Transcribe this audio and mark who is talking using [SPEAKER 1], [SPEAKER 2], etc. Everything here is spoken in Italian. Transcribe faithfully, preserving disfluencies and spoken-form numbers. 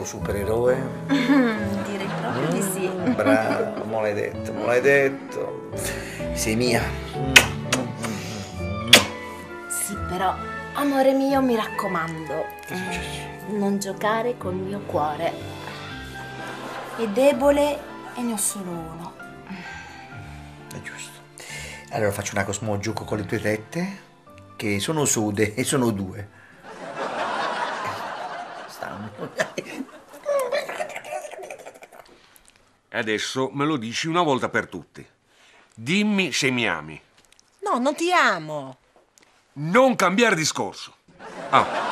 [SPEAKER 1] supereroe?
[SPEAKER 2] Direi proprio di sì.
[SPEAKER 1] Bravo, me l'hai detto, me l'hai detto. Sei mia.
[SPEAKER 2] Sì, però, amore mio, mi raccomando,
[SPEAKER 1] Che è successo?
[SPEAKER 2] non giocare col mio cuore. È debole e ne ho solo uno.
[SPEAKER 1] È giusto. Allora faccio una cosa, mo gioco con le tue tette, che sono sode e sono due. Stanno.
[SPEAKER 3] E adesso me lo dici una volta per tutte. Dimmi se mi ami.
[SPEAKER 4] No, non ti amo.
[SPEAKER 3] Non cambiare discorso. Ah,